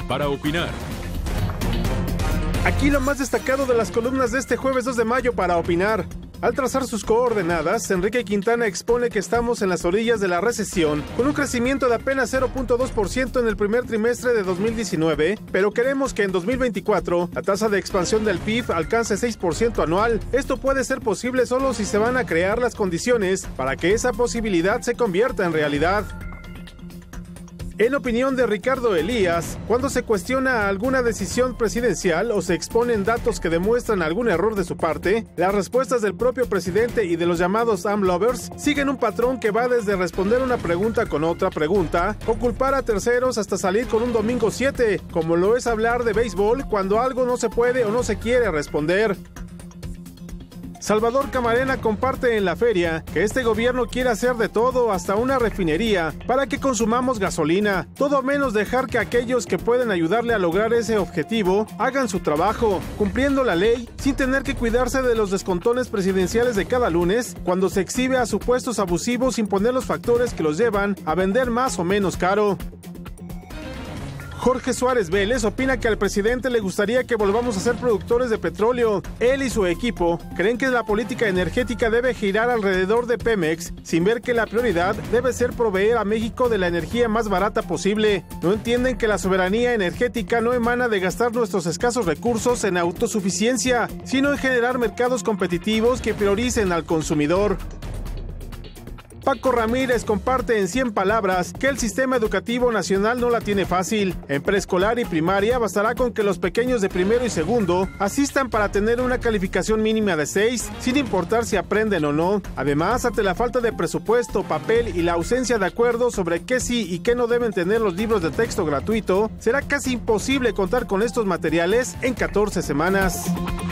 para opinar. Aquí lo más destacado de las columnas de este jueves 2 de mayo para opinar. Al trazar sus coordenadas, Enrique Quintana expone que estamos en las orillas de la recesión, con un crecimiento de apenas 0.2% en el primer trimestre de 2019, pero queremos que en 2024 la tasa de expansión del PIB alcance 6% anual. Esto puede ser posible solo si se van a crear las condiciones para que esa posibilidad se convierta en realidad. En opinión de Ricardo Elías, cuando se cuestiona alguna decisión presidencial o se exponen datos que demuestran algún error de su parte, las respuestas del propio presidente y de los llamados AMLovers siguen un patrón que va desde responder una pregunta con otra pregunta o culpar a terceros hasta salir con un domingo 7, como lo es hablar de béisbol cuando algo no se puede o no se quiere responder. Salvador Camarena comparte en la feria que este gobierno quiere hacer de todo, hasta una refinería, para que consumamos gasolina, todo menos dejar que aquellos que pueden ayudarle a lograr ese objetivo hagan su trabajo, cumpliendo la ley, sin tener que cuidarse de los descontones presidenciales de cada lunes, cuando se exhibe a supuestos abusivos sin poner los factores que los llevan a vender más o menos caro. Jorge Suárez Vélez opina que al presidente le gustaría que volvamos a ser productores de petróleo. Él y su equipo creen que la política energética debe girar alrededor de Pemex, sin ver que la prioridad debe ser proveer a México de la energía más barata posible. No entienden que la soberanía energética no emana de gastar nuestros escasos recursos en autosuficiencia, sino en generar mercados competitivos que prioricen al consumidor. Paco Ramírez comparte en 100 palabras que el sistema educativo nacional no la tiene fácil. En preescolar y primaria bastará con que los pequeños de primero y segundo asistan para tener una calificación mínima de 6, sin importar si aprenden o no. Además, ante la falta de presupuesto, papel y la ausencia de acuerdo sobre qué sí y qué no deben tener los libros de texto gratuito, será casi imposible contar con estos materiales en 14 semanas.